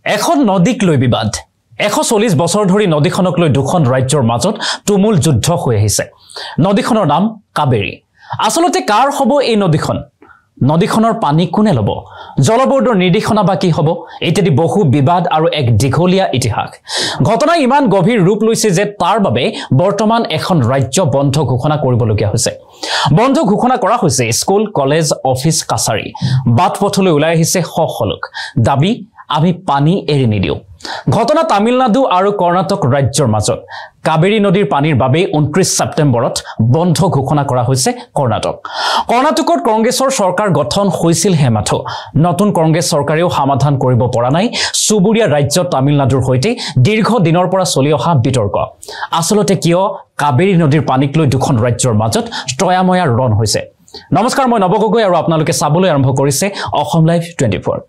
এখন নদীক লৈ বিবাদ 140 বছৰ ধৰি নদীখনক লৈ দুখন ৰাজ্যৰ মাজত তুমুল যুদ্ধ হৈ আহিছে নদীখনৰ নাম কাবেৰী আসলতে কাৰ হ'ব এই নদীখনৰ পানী কোনে ল'ব জলবোৰ্ডৰ নিৰ্দেশনা বা কি হ'ব ইত্যাদি বহু বিবাদ আৰু এক দীঘলীয়া ইতিহাস ঘটনা ইমান গভীৰ ৰূপ লৈছে যে তাৰ বাবে বৰ্তমান এখন ৰাজ্য বন্ধ ঘোষণা কৰিবলগীয়া হৈছে বন্ধ ঘোষণা কৰা হৈছে স্কুল কলেজ অফিচ কাছাৰী বাটপথলৈ ওলাই আহিছে হলক দাবী আমি পানী এৰি নিদিও ঘটনা তামিলনাডু আৰু কৰ্ণাটক ৰাজ্যৰ মাজত কাবেৰী নদীৰ পানীৰ বাবে 29 সেপ্টেম্বৰত বন্ধ ঘোষণা কৰা হৈছে কৰ্ণাটকত কংগ্ৰেছৰ চৰকাৰ গঠন হৈছিল হেমাথো নতুন কংগ্ৰেছ চৰকাৰেও সমাধান কৰিব পৰা নাই সুবুৰীয়া ৰাজ্য তামিলনাডুৰ হৈতে দীৰ্ঘ দিনৰ পৰা চলি অহা বিতৰ্ক আসলতে কিয় কাবেৰী নদীৰ পানীক লৈ দুখন ৰাজ্যৰ মাজত ত্ৰয়াময়া ৰণ হৈছে নমস্কাৰ মই নৱগগৈ আৰু আপোনালোকে চাবলৈ আৰম্ভ কৰিছে অসম লাইভ 24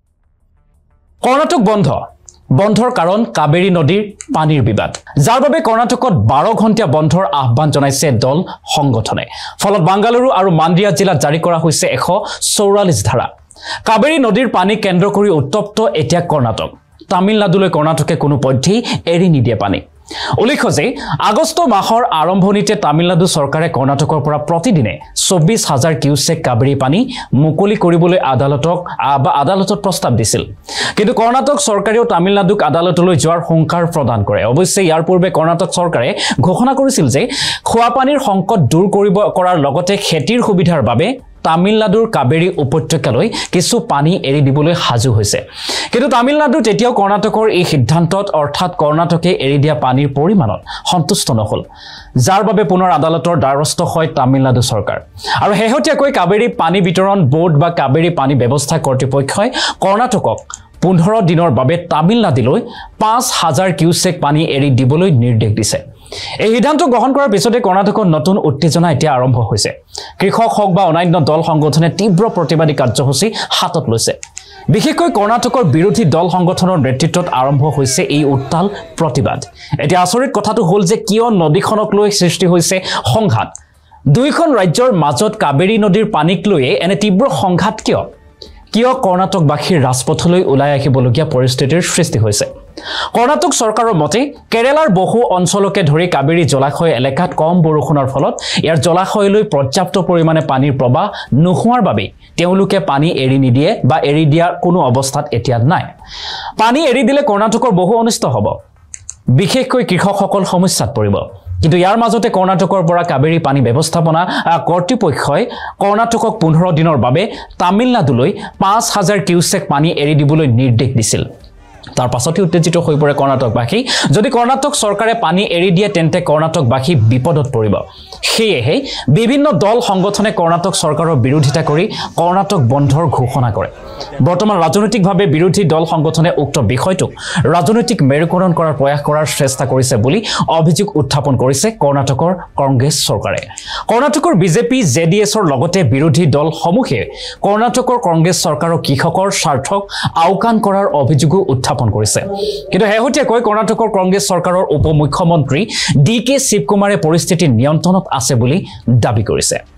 কৰ্ণাটক বন্ধৰ কাৰণ কাবেৰী নদীৰ পানীৰ বিবাদ যাৰ বাবে কৰ্ণাটকত 12 ঘণ্টা বন্ধৰ আহ্বান জনাইছে দল সংগঠনে ফলত বাংগালুৰু আৰু মান্দিয়া জিলাত জাৰি কৰা হৈছে 144 ধাৰা কাবেৰী নদীৰ পানী কেন্দ্ৰ কৰি উত্তপ্ত এতিয়া কৰ্ণাটক তামিলনাডুলৈ কৰ্ণাটকে কোনো পদ্ধতি এৰি নিদিয়ে পানী উল্লেখ্য যে আগষ্ট মাহৰ আৰম্ভণিতে তামিলনাডু চৰকাৰে কৰ্ণাটকৰ পৰা প্ৰতিদিনে 24000 কিউসেক কাবেৰী পানী মুকলি কৰিবলৈ আদালতত প্ৰস্তাৱ দিছিল কিন্তু কৰ্ণাটক চৰকাৰেও তামিলনাডুক আদালতলৈ যোৱাৰ সংকাৰ প্ৰদান কৰে অৱশ্যে ইয়াৰ পূৰ্বে কৰ্ণাটক চৰকাৰে ঘোষণা কৰিছিল যে খোৱা পানীৰ সংকট দূৰ কৰাৰ লগতে খেতিৰ সুবিধাৰ বাবে তামিলনাডুৰ কাবেৰী উপত্যকালৈ কিছু পানী এৰি দিবলৈ সাজু হৈছে কিন্তু তামিলনাডু তেতিয়াও কৰ্ণাটকৰ এই সিদ্ধান্তত অৰ্থাৎ কৰ্ণাটকে এৰি দিয়া পানীৰ পৰিমাণত সন্তুষ্ট নহল যাৰ বাবে পুনৰ আদালতৰ দ্বাৰস্থ হয় তামিলনাডু চৰকাৰ আৰু হেহতিয়াকৈ কাবেৰী পানী বিতৰণ বোৰ্ড বা কাবেৰী পানী ব্যৱস্থা কৰ্তৃপক্ষই কৰ্ণাটকক 15 দিনৰ বাবে তামিলনাডুলৈ 5000 কিউসেক পানী এৰি দিবলৈ নিৰ্দেশ দিছে এই সিদ্ধান্ত গ্ৰহণ কৰাৰ পিছতে কৰ্ণাটকত নতুন উত্তেজনা এতিয়া আৰম্ভ হৈছে কৃষক হক বা অন্যান্য দল সংগঠনে তীব্ৰ প্ৰতিবাদী কাৰ্যসূচী হাতত লৈছে বিশেষকৈ কৰ্ণাটকৰ বিৰোধী দল সংগঠনৰ নেতৃত্বত আৰম্ভ হৈছে এই উত্তাল প্ৰতিবাদ এতিয়া আচৰিত কথাটো হ'ল যে কিয় নদীখনক লৈ সৃষ্টি হৈছে সংঘাত দুইখন ৰাজ্যৰ মাজত কাবেৰী নদীৰ পানীক লৈ এনে তীব্ৰ সংঘাত কিয় কৰ্ণাটকবাসীৰ ৰাজপথলৈ ওলাই আহিবলগীয়া পৰিস্থিতিৰ সৃষ্টি হৈছে কৰ্ণাটক চৰকাৰৰ মতে কেৰেলাৰ বহু অঞ্চলকে ধৰি কাবেৰী জলাশয় এলেকাত কম বৰষুণৰ ফলত ইয়াৰ জলাশয়লৈ পৰ্যাপ্ত পৰিমাণে পানীৰ প্ৰবাহ নোহোৱাৰ বাবে তেওঁলোকে পানী এৰি নিদিয়ে বা এৰি দিয়াৰ কোনো অৱস্থাত এতিয়া নাই পানী এৰি দিলে কৰ্ণাটকৰ বহু অনিষ্ট হ'ব বিশেষকৈ কৃষকসকল সমস্যাত পৰিব কিন্তু ইয়াৰ মাজতে কৰ্ণাটকৰ পৰা কাবেৰী পানী ব্যৱস্থাপনা কৰ্তৃপক্ষই কৰ্ণাটকক 15 দিনৰ বাবে তামিলনাডুলৈ 5000 কিউসেক পানী এৰি দিবলৈ নিৰ্দেশ দিছিল তাৰ পাছতে উত্তেজিত হৈ পৰে কৰ্ণাটকবাসী যদি কৰ্ণাটক চৰকাৰে পানী এৰি দিয়ে তেন্তে কৰ্ণাটকবাসী বিপদত পৰিব সেয়েহে বিভিন্ন দল সংগঠনে কৰ্ণাটক চৰকাৰৰ বিৰোধিতা কৰি কৰ্ণাটক বন্ধৰ ঘোষণা কৰে বৰ্তমান ৰাজনৈতিকভাৱে বিৰোধী দল সংগঠনে উক্ত বিষয়টোক ৰাজনৈতিক মেৰুকৰণ কৰাৰ প্ৰয়াস কৰাৰ চেষ্টা কৰিছে বুলি অভিযোগ উত্থাপন কৰিছে কৰ্ণাটকৰ কংগ্ৰেছ চৰকাৰে কৰ্ণাটকৰ বিজেপি জেডিএছৰ লগতে বিৰোধী দল সমূহে কৰ্ণাটকৰ কংগ্ৰেছ চৰকাৰৰ কৃষকৰ স্বাৰ্থক আওকাণ কৰাৰ অভিযোগো উত্থাপন কৰিছে কিন্তু হেহতিয়াকৈ কৰ্ণাটকৰ কংগ্ৰেছ চৰকাৰৰ উপ মুখ্যমন্ত্ৰী ডি কে শিৱকুমাৰে পৰিস্থিতি নিয়ন্ত্ৰণত আছে বুলি দাবী কৰিছে